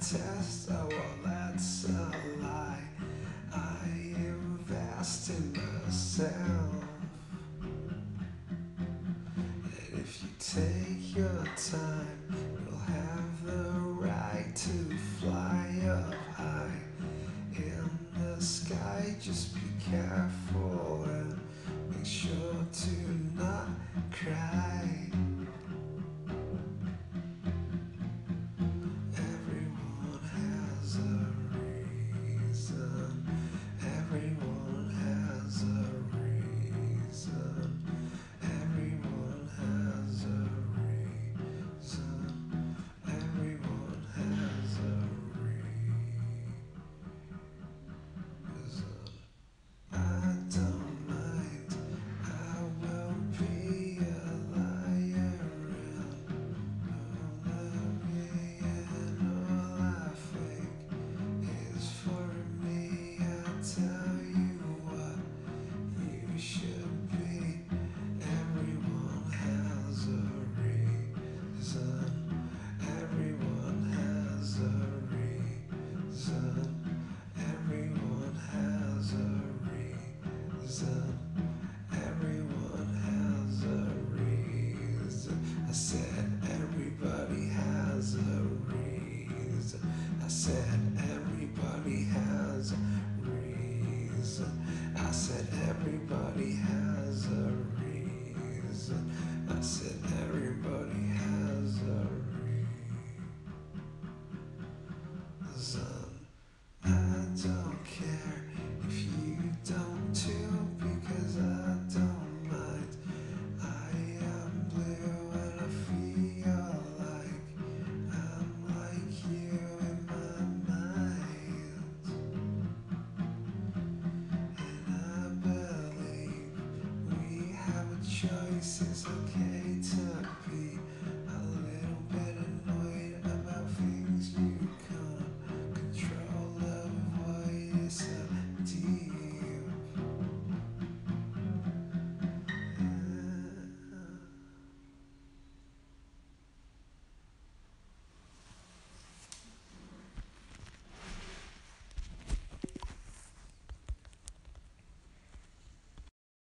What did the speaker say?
test, oh well that's a lie. I invest in myself. And if you take your time, you'll have the right to fly up high in the sky. Just be careful and make sure to not cry. Everyone has a reason. Everyone has a reason. Everyone has a reason. Everyone has a reason. I don't mind. I will be a liar and all I fake is for me. I tell you what you should be. Everyone has a reason. Everyone has a reason. Everyone has a reason. Everyone has a reason. I said everybody has a reason. I said